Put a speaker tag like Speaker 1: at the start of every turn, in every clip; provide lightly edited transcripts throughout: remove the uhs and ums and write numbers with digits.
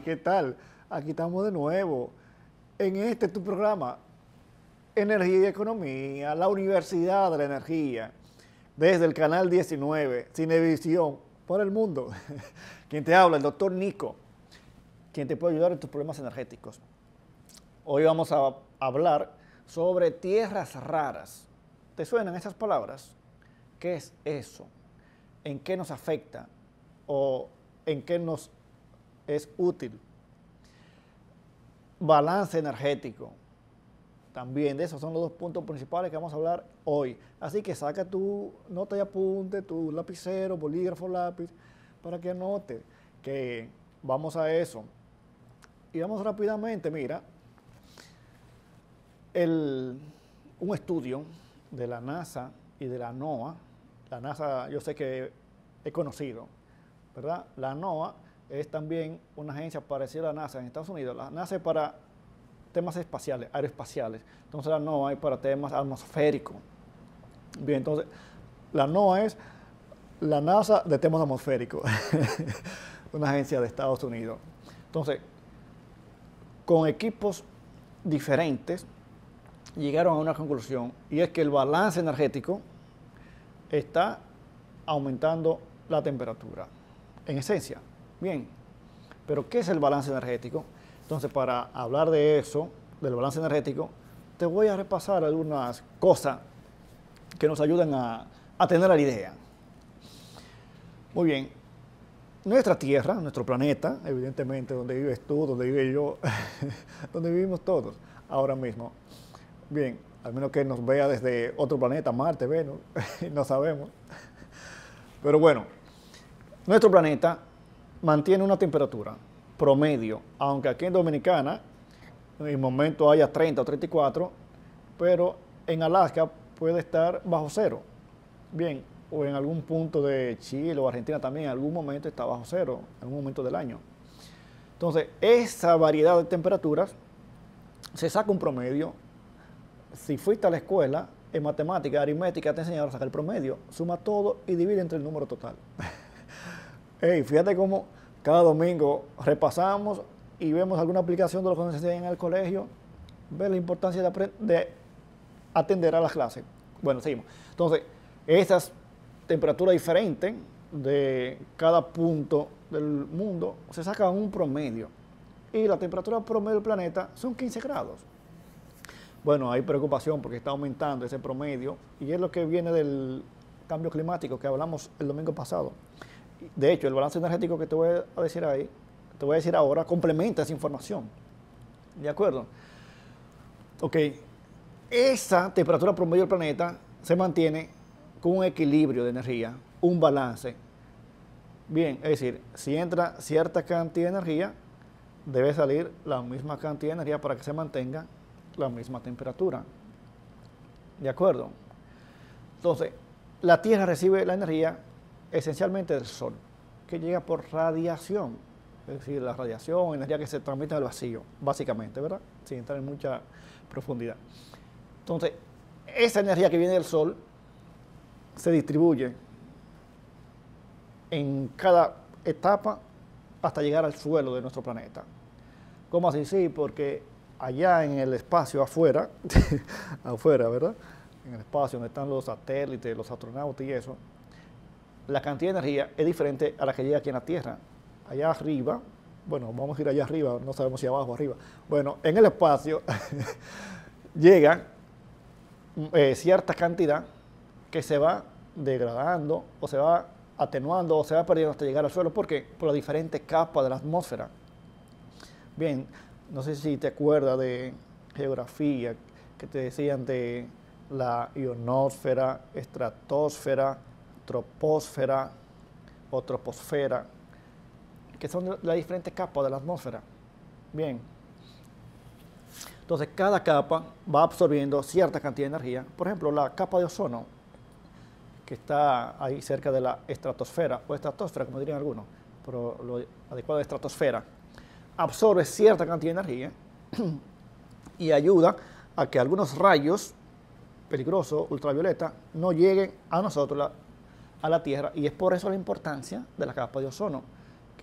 Speaker 1: ¿Qué tal? Aquí estamos de nuevo en este tu programa, Energía y Economía, la Universidad de la Energía, desde el canal 19, Cinevisión, por el mundo. Quien te habla, el doctor Nico, quien te puede ayudar en tus problemas energéticos. Hoy vamos a hablar sobre tierras raras. ¿Te suenan esas palabras? ¿Qué es eso? ¿En qué nos afecta? ¿O en qué nos es útil? Balance energético. También de esos son los dos puntos principales que vamos a hablar hoy. Así que saca tu nota y apunte, tu lapicero, bolígrafo, lápiz, para que anote que vamos a eso. Y vamos rápidamente, mira, un estudio de la NASA y de la NOAA. La NASA yo sé que he conocido, ¿verdad? La NOAA es también una agencia parecida a la NASA en Estados Unidos. La NASA es para temas espaciales, aeroespaciales. Entonces la NOAA es para temas atmosféricos. Bien, entonces la NOAA es la NASA de temas atmosféricos. Una agencia de Estados Unidos. Entonces, con equipos diferentes, llegaron a una conclusión, y es que el balance energético está aumentando la temperatura. En esencia, bien. Pero, ¿qué es el balance energético? Entonces, para hablar de eso, del balance energético, te voy a repasar algunas cosas que nos ayudan a tener la idea. Muy bien. Nuestra Tierra, nuestro planeta, evidentemente, donde vives tú, donde vive yo, donde vivimos todos ahora mismo. Bien, al menos que nos vea desde otro planeta, Marte, Venus, no sabemos. Pero bueno, nuestro planeta mantiene una temperatura promedio, aunque aquí en Dominicana en el momento haya 30 o 34, pero en Alaska puede estar bajo cero. Bien, o en algún punto de Chile o Argentina también en algún momento está bajo cero, en algún momento del año. Entonces, esa variedad de temperaturas se saca un promedio. Si fuiste a la escuela, en matemática, aritmética, te enseñaron a sacar el promedio, suma todo y divide entre el número total. Hey, fíjate cómo cada domingo repasamos y vemos alguna aplicación de lo que nos enseñan en el colegio, ver la importancia de atender a las clases. Bueno, seguimos. Entonces, esas temperaturas diferentes de cada punto del mundo se sacan un promedio. Y la temperatura promedio del planeta son 15 grados. Bueno, hay preocupación porque está aumentando ese promedio y es lo que viene del cambio climático que hablamos el domingo pasado. De hecho, el balance energético que te voy a decir ahí, te voy a decir ahora, complementa esa información. ¿De acuerdo? Ok, esa temperatura promedio del planeta se mantiene con un equilibrio de energía, un balance. Bien, es decir, si entra cierta cantidad de energía, debe salir la misma cantidad de energía para que se mantenga la misma temperatura. ¿De acuerdo? Entonces, la Tierra recibe la energía esencialmente del Sol, que llega por radiación, es decir, la radiación, energía que se transmite al vacío, básicamente, ¿verdad? Sin entrar en mucha profundidad. Entonces, esa energía que viene del Sol se distribuye en cada etapa hasta llegar al suelo de nuestro planeta. ¿Cómo así? Sí, porque allá en el espacio afuera, afuera, ¿verdad? En el espacio donde están los satélites, los astronautas y eso, la cantidad de energía es diferente a la que llega aquí en la Tierra. Allá arriba, bueno, vamos a ir allá arriba, no sabemos si abajo o arriba. Bueno, en el espacio llega cierta cantidad que se va degradando o se va atenuando o se va perdiendo hasta llegar al suelo. ¿Por qué? Por las diferentes capas de la atmósfera. Bien, no sé si te acuerdas de geografía, que te decían de la ionosfera, estratosfera, troposfera o troposfera, que son las diferentes capas de la atmósfera. Bien, entonces cada capa va absorbiendo cierta cantidad de energía. Por ejemplo, la capa de ozono, que está ahí cerca de la estratosfera, o estratosfera, como dirían algunos, pero lo adecuado es estratosfera, absorbe cierta cantidad de energía y ayuda a que algunos rayos peligrosos, ultravioleta, no lleguen a nosotros, a la Tierra, y es por eso la importancia de la capa de ozono,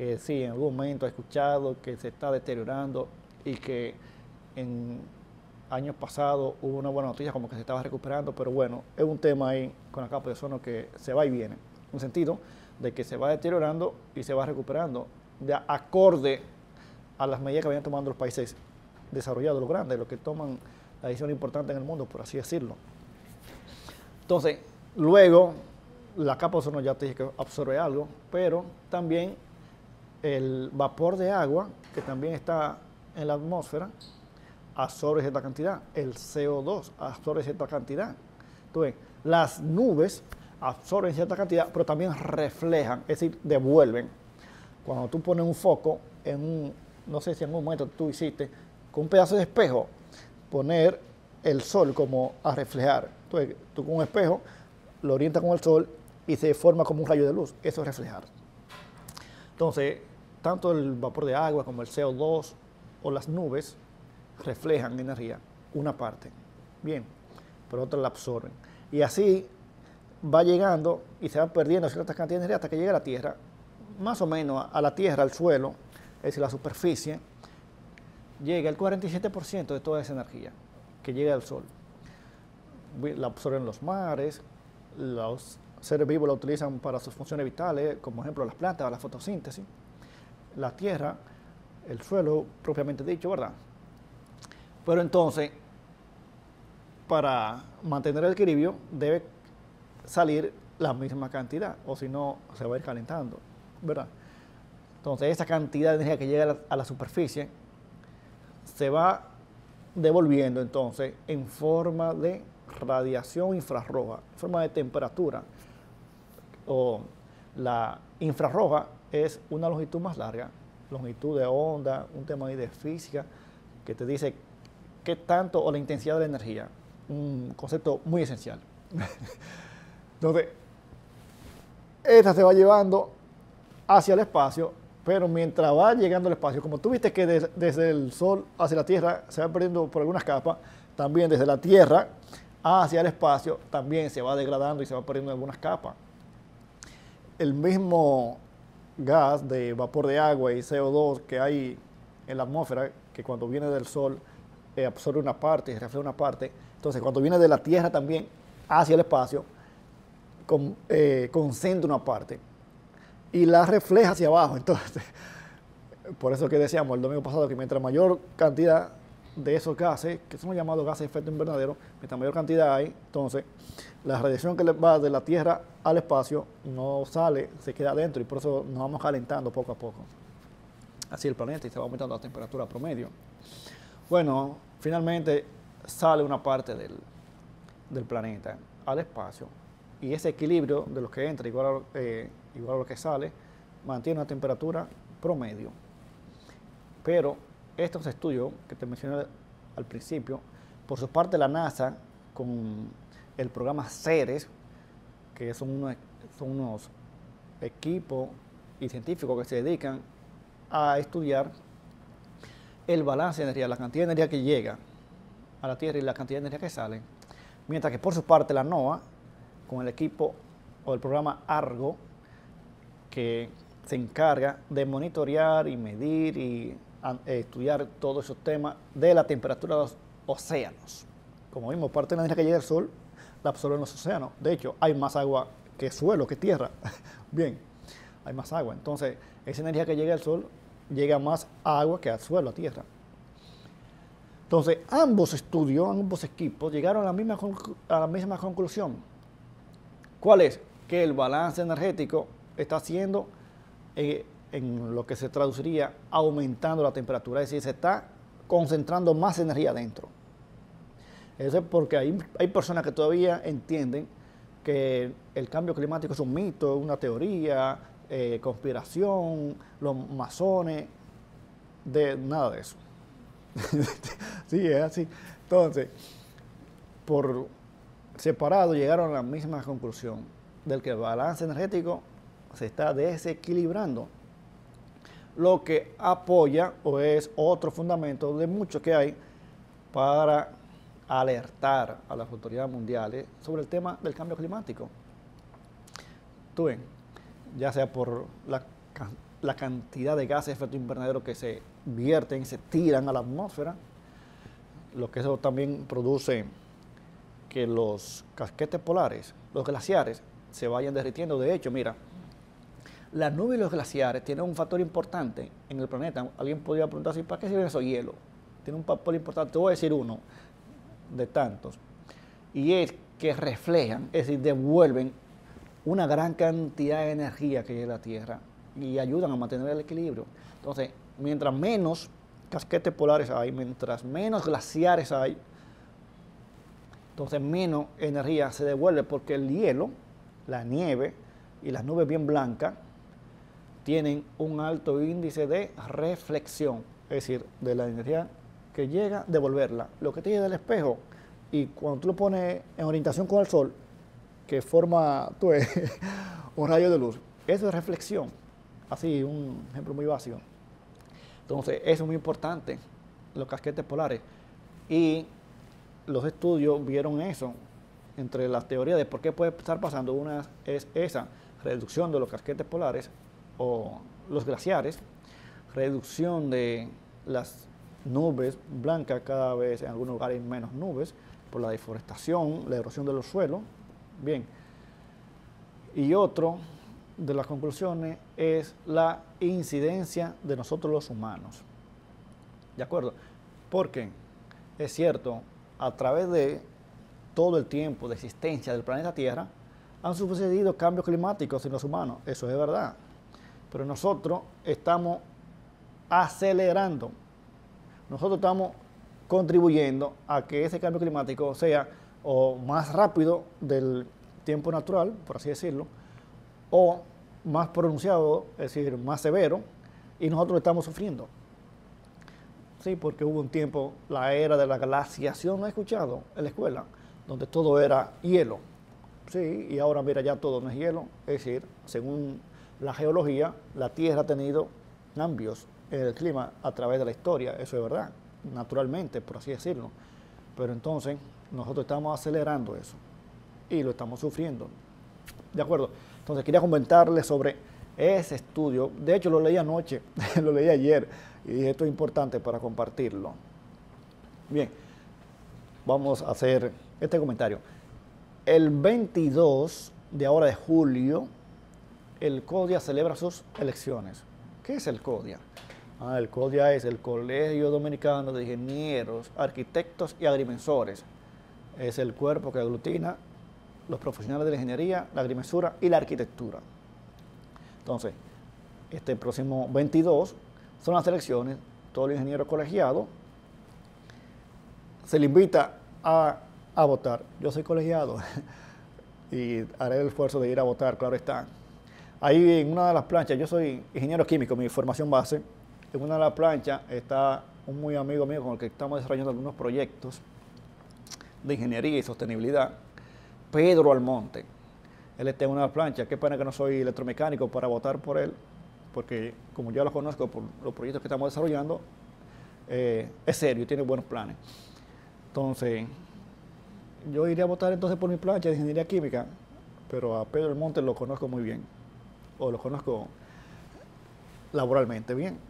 Speaker 1: que sí, en algún momento he escuchado que se está deteriorando y que en años pasados hubo una buena noticia como que se estaba recuperando, pero bueno, es un tema ahí con la capa de ozono que se va y viene, en un sentido de que se va deteriorando y se va recuperando de acorde a las medidas que vayan tomando los países desarrollados, los grandes, los que toman la decisión importante en el mundo, por así decirlo. Entonces, luego, la capa de ozono ya te dije que absorbe algo, pero también el vapor de agua, que también está en la atmósfera, absorbe cierta cantidad. El CO2 absorbe cierta cantidad. Entonces, las nubes absorben cierta cantidad, pero también reflejan, es decir, devuelven. Cuando tú pones un foco en un, no sé si en un momento tú hiciste, con un pedazo de espejo, poner el sol como a reflejar. Entonces, tú con un espejo lo orientas con el sol y se forma como un rayo de luz. Eso es reflejar. Entonces, tanto el vapor de agua como el CO2 o las nubes reflejan energía, una parte, bien, pero otra la absorben. Y así va llegando y se va perdiendo cierta cantidad de energía hasta que llega a la Tierra, más o menos a la Tierra, al suelo, es decir, la superficie, llega el 47% de toda esa energía que llega al Sol. La absorben los mares, los seres vivos la utilizan para sus funciones vitales, como ejemplo las plantas, la fotosíntesis, la Tierra, el suelo propiamente dicho, ¿verdad? Pero entonces, para mantener el equilibrio, debe salir la misma cantidad, o si no, se va a ir calentando, ¿verdad? Entonces, esa cantidad de energía que llega a la superficie se va devolviendo entonces en forma de radiación infrarroja, en forma de temperatura. O la infrarroja es una longitud más larga, longitud de onda, un tema ahí de física que te dice qué tanto o la intensidad de la energía, un concepto muy esencial. Entonces, esta se va llevando hacia el espacio, pero mientras va llegando al espacio, como tú viste que desde el Sol hacia la Tierra se va perdiendo por algunas capas, también desde la Tierra hacia el espacio también se va degradando y se va perdiendo algunas capas. El mismo gas de vapor de agua y CO2 que hay en la atmósfera, que cuando viene del Sol absorbe una parte y refleja una parte, entonces cuando viene de la Tierra también hacia el espacio, concentra una parte y la refleja hacia abajo. Entonces, por eso que decíamos el domingo pasado que mientras mayor cantidad de esos gases, que son llamados gases de efecto invernadero, mientras mayor cantidad hay, entonces la radiación que va de la Tierra al espacio no sale, se queda adentro y por eso nos vamos calentando poco a poco. Así el planeta y se va aumentando la temperatura promedio. Bueno, finalmente sale una parte del planeta al espacio y ese equilibrio de lo que entra igual a lo que sale mantiene una temperatura promedio. Pero estos estudios que te mencioné al principio, por su parte la NASA con el programa CERES, que son unos equipos y científicos que se dedican a estudiar el balance de energía, la cantidad de energía que llega a la Tierra y la cantidad de energía que sale, mientras que por su parte la NOAA, con el equipo o el programa ARGO, que se encarga de monitorear y medir y estudiar todos esos temas de la temperatura de los océanos. Como vimos, parte de la energía que llega del Sol la absorben los océanos. De hecho, hay más agua que suelo, que tierra. Bien, hay más agua. Entonces, esa energía que llega al Sol llega más agua que al suelo, a tierra. Entonces, ambos estudios, ambos equipos llegaron a la misma conclusión. ¿Cuál es? Que el balance energético está haciendo en lo que se traduciría aumentando la temperatura, es decir, se está concentrando más energía dentro. Eso es porque hay personas que todavía entienden que el cambio climático es un mito, una teoría, conspiración, los masones, nada de eso. Sí, es así. Entonces, por separado llegaron a la misma conclusión del que el balance energético se está desequilibrando, lo que apoya o es otro fundamento de muchos que hay para alertar a las autoridades mundiales sobre el tema del cambio climático. Tú ven, ya sea por la cantidad de gases de efecto invernadero que se vierten, se tiran a la atmósfera, lo que eso también produce que los casquetes polares, los glaciares, se vayan derritiendo. De hecho, mira, las nubes y los glaciares tienen un factor importante en el planeta. Alguien podría preguntarse, ¿para qué sirve eso hielo? Tiene un papel importante. Te voy a decir uno de tantos. Y es que reflejan, es decir, devuelven una gran cantidad de energía que hay en la Tierra y ayudan a mantener el equilibrio. Entonces, mientras menos casquetes polares hay, mientras menos glaciares hay, entonces menos energía se devuelve, porque el hielo, la nieve y las nubes bien blancas tienen un alto índice de reflexión, es decir, de la energía que llega, devolverla. Lo que te llega del espejo, y cuando tú lo pones en orientación con el sol, que forma un rayo de luz, eso es reflexión. Así, un ejemplo muy básico. Entonces, eso es muy importante, los casquetes polares. Y los estudios vieron eso, entre las teorías de por qué puede estar pasando. Una es esa, reducción de los casquetes polares o los glaciares, reducción de las nubes blancas, cada vez en algunos lugares menos nubes, por la deforestación, la erosión de los suelos. Bien. Y otro de las conclusiones es la incidencia de nosotros los humanos. ¿De acuerdo? Porque es cierto, a través de todo el tiempo de existencia del planeta Tierra, han sucedido cambios climáticos en los humanos. Eso es verdad. Pero nosotros estamos acelerando. Nosotros estamos contribuyendo a que ese cambio climático sea o más rápido del tiempo natural, por así decirlo, o más pronunciado, es decir, más severo, y nosotros lo estamos sufriendo. Sí, porque hubo un tiempo, la era de la glaciación, ¿no he escuchado en la escuela? Donde todo era hielo. Sí, y ahora mira, ya todo no es hielo. Es decir, según la geología, la Tierra ha tenido cambios en el clima a través de la historia. Eso es verdad, naturalmente, por así decirlo. Pero entonces, nosotros estamos acelerando eso y lo estamos sufriendo. ¿De acuerdo? Entonces, quería comentarles sobre ese estudio. De hecho, lo leí anoche, lo leí ayer, y dije, esto es importante para compartirlo. Bien, vamos a hacer este comentario. El 22 de ahora de julio, el CODIA celebra sus elecciones. ¿Qué es el CODIA? El CODIA es el Colegio Dominicano de Ingenieros, Arquitectos y Agrimensores. Es el cuerpo que aglutina los profesionales de la ingeniería, la agrimensura y la arquitectura. Entonces, este próximo 22 son las elecciones. Todo el ingeniero colegiado se le invita a votar. Yo soy colegiado y haré el esfuerzo de ir a votar, claro está. Ahí en una de las planchas, yo soy ingeniero químico, mi formación base, en una de las planchas está un muy amigo mío con el que estamos desarrollando algunos proyectos de ingeniería y sostenibilidad, Pedro Almonte. Él está en una de las planchas. Qué pena que no soy electromecánico para votar por él, porque como ya lo conozco por los proyectos que estamos desarrollando, es serio y tiene buenos planes. Entonces, yo iría a votar entonces por mi plancha de ingeniería química, pero a Pedro Almonte lo conozco muy bien, o lo conozco laboralmente bien.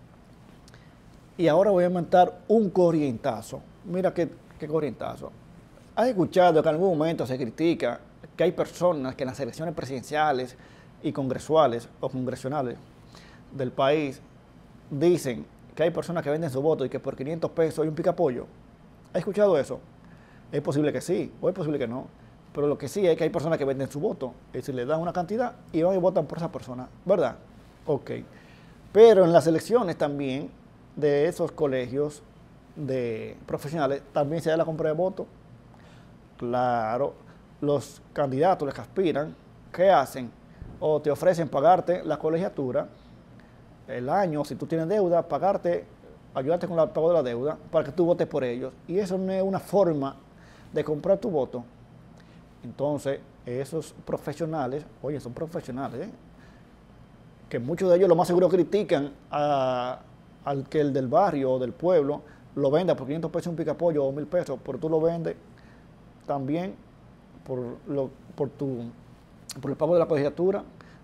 Speaker 1: Y ahora voy a montar un corrientazo. Mira qué corrientazo. ¿Has escuchado que en algún momento se critica que hay personas que en las elecciones presidenciales y congresuales o congresionales del país dicen que hay personas que venden su voto y que por 500 pesos hay un picapollo? ¿Has escuchado eso? Es posible que sí, o es posible que no. Pero lo que sí es que hay personas que venden su voto. Es decir, le dan una cantidad y van y votan por esa persona, ¿verdad? Ok. Pero en las elecciones también de esos colegios de profesionales también se da la compra de votos. Claro, los candidatos, los que aspiran, ¿qué hacen? O te ofrecen pagarte la colegiatura, el año, si tú tienes deuda, pagarte, ayudarte con el pago de la deuda para que tú votes por ellos. Y eso no es una forma de comprar tu voto. Entonces, esos profesionales, oye, son profesionales, que muchos de ellos lo más seguro critican al que el del barrio o del pueblo lo venda por 500 pesos un picapollo o 1000 pesos, pero tú lo vendes también por el pago de la colegiatura,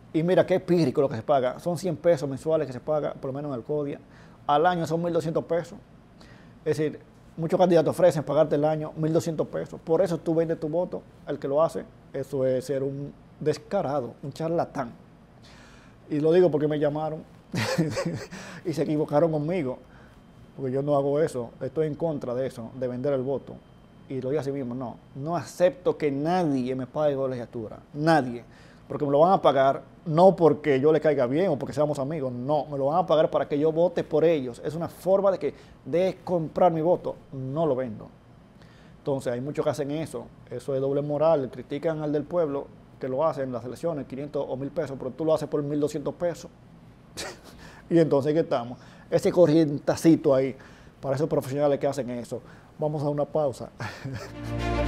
Speaker 1: Y mira, qué pírrico lo que se paga. Son 100 pesos mensuales que se paga, por lo menos en el CODIA. Al año son 1.200 pesos. Es decir, muchos candidatos ofrecen pagarte el año 1.200 pesos. Por eso tú vendes tu voto, el que lo hace, eso es ser un descarado, un charlatán. Y lo digo porque me llamaron y se equivocaron conmigo, porque yo no hago eso, estoy en contra de eso, de vender el voto. Y lo digo así mismo, no acepto que nadie me pague colegiatura, nadie, porque me lo van a pagar no porque yo le caiga bien o porque seamos amigos, no, me lo van a pagar para que yo vote por ellos. Es una forma de comprar mi voto, no lo vendo. Entonces hay muchos que hacen eso es doble moral, critican al del pueblo que lo hacen en las elecciones, 500 o 1.000 pesos, pero tú lo haces por 1.200 pesos. Y entonces, ¿qué estamos? Ese corrientacito ahí, para esos profesionales que hacen eso. Vamos a una pausa.